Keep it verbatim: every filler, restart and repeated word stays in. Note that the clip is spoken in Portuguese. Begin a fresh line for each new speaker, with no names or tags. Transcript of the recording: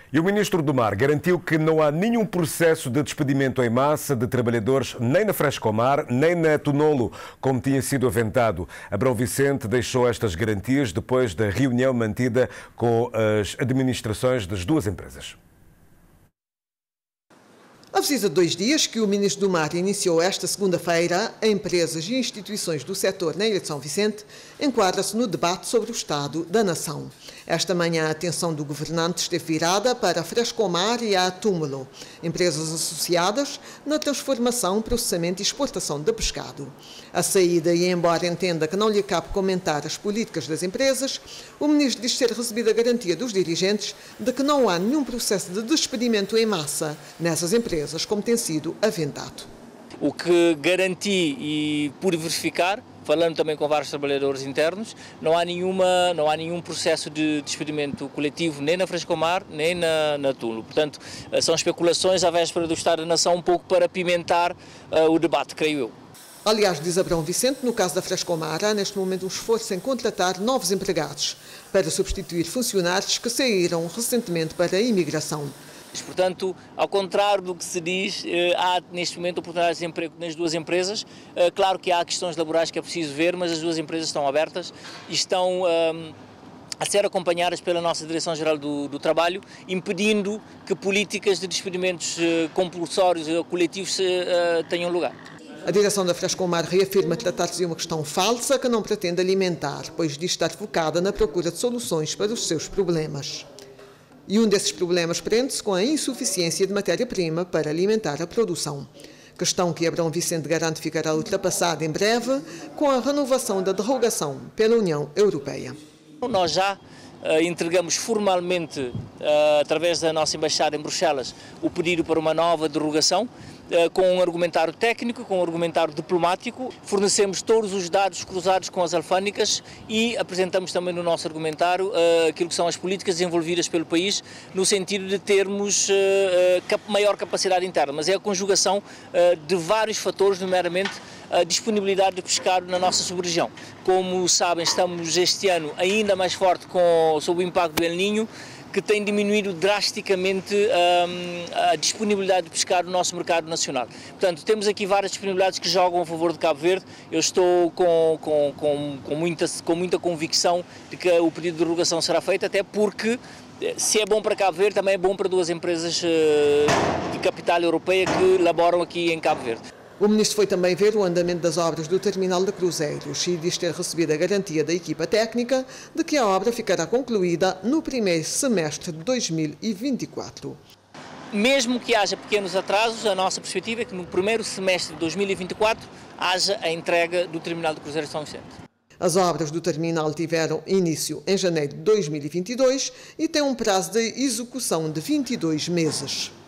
E o Ministro do Mar garantiu que não há nenhum processo de despedimento em massa de trabalhadores nem na Frescomar, nem na Tunolo, como tinha sido aventado. Abrão Vicente deixou estas garantias depois da reunião mantida com as administrações das duas empresas.
A visita de dois dias que o Ministro do Mar iniciou esta segunda-feira a empresas e instituições do setor na Ilha de São Vicente enquadra-se no debate sobre o Estado da Nação. Esta manhã a atenção do governante esteve virada para a Frescomar e a Túmulo, empresas associadas na transformação, processamento e exportação de pescado. A saída, e embora entenda que não lhe cabe comentar as políticas das empresas, o Ministro diz ter recebido a garantia dos dirigentes de que não há nenhum processo de despedimento em massa nessas empresas, como tem sido aventado.
O que garanti e pude verificar, falando também com vários trabalhadores internos, não há, nenhuma, não há nenhum processo de despedimento coletivo nem na Frescomar, nem na, na Túmulo. Portanto, são especulações à véspera do Estado da Nação, um pouco para apimentar uh, o debate, creio eu.
Aliás, diz Abrão Vicente, no caso da Frescomar, há neste momento um esforço em contratar novos empregados para substituir funcionários que saíram recentemente para a imigração.
Portanto, ao contrário do que se diz, há neste momento oportunidades de emprego nas duas empresas. Claro que há questões laborais que é preciso ver, mas as duas empresas estão abertas e estão um, a ser acompanhadas pela nossa Direção-Geral do, do Trabalho, impedindo que políticas de despedimentos compulsórios ou coletivos uh, tenham lugar.
A direção da Frescomar reafirma tratar-se de uma questão falsa que não pretende alimentar, pois diz estar focada na procura de soluções para os seus problemas. E um desses problemas prende-se com a insuficiência de matéria-prima para alimentar a produção. Questão que Abrão Vicente garante ficará ultrapassada em breve com a renovação da derrogação pela União Europeia.
Nós já uh, entregamos formalmente, uh, através da nossa Embaixada em Bruxelas, o pedido para uma nova derrogação, com um argumentário técnico, com um argumentário diplomático, fornecemos todos os dados cruzados com as alfândegas e apresentamos também no nosso argumentário uh, aquilo que são as políticas desenvolvidas pelo país no sentido de termos uh, cap maior capacidade interna, mas é a conjugação uh, de vários fatores, nomeadamente a disponibilidade de pescado na nossa sub-região. Como sabem, estamos este ano ainda mais forte com, sob o impacto do El Niño, que tem diminuído drasticamente um, a disponibilidade de pescar no nosso mercado nacional. Portanto, temos aqui várias disponibilidades que jogam a favor de Cabo Verde. Eu estou com, com, com, com, muita, com muita convicção de que o pedido de derrogação será feito, até porque se é bom para Cabo Verde, também é bom para duas empresas uh, de capital europeia que laboram aqui em Cabo Verde.
O Ministro foi também ver o andamento das obras do terminal de cruzeiros e diz ter recebido a garantia da equipa técnica de que a obra ficará concluída no primeiro semestre de dois mil e vinte e quatro.
Mesmo que haja pequenos atrasos, a nossa perspectiva é que no primeiro semestre de dois mil e vinte e quatro haja a entrega do terminal de cruzeiros de São Vicente.
As obras do terminal tiveram início em janeiro de dois mil e vinte e dois e têm um prazo de execução de vinte e dois meses.